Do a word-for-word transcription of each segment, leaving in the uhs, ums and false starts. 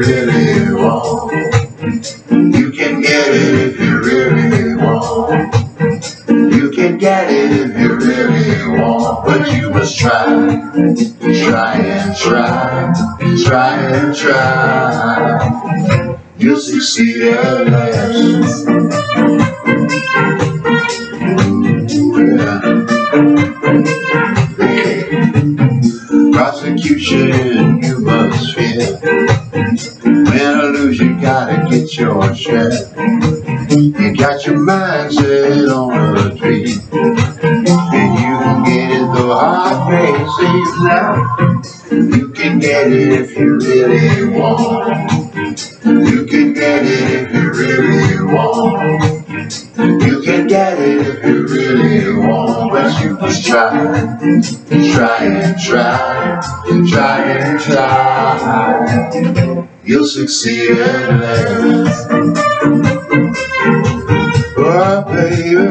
really want. You can get it if you really want. You can get it if you really want. But you must try, try and try, try and try. You'll succeed at last. Prosecution you must fear. Win or lose, you gotta get your share. You got your mind set on a dream, and you can get it though heart may seem now. You can get it if you really want. You can get it if you really want. You can get it if you really want. But you must try, try and try, try and try. You'll succeed at last. Oh, baby,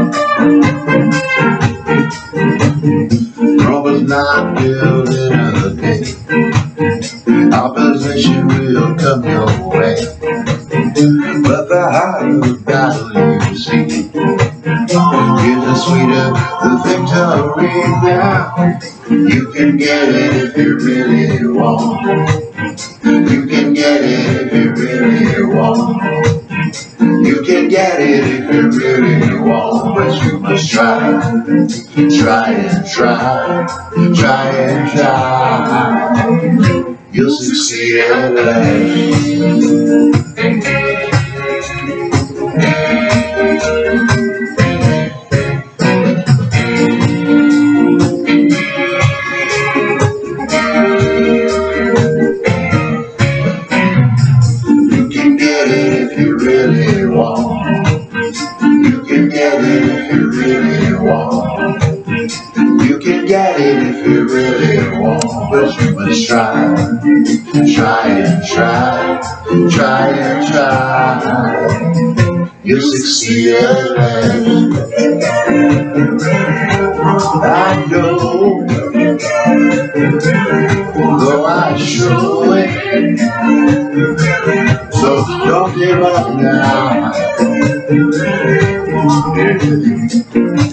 Rome was not built in a day. Opposition will come your way, but the harder battle you see is the sweeter the victory. Now you can get it if you really want. You can get it if you really want. You can get it if you really want. But you must try, try and try, try and try. You'll succeed at last. You can get it if you really want. You can get it if you really want. You can get it if you really want. But you must try, try and try, try and try. You'll succeed at last. I know, though I show it. So don't give up now.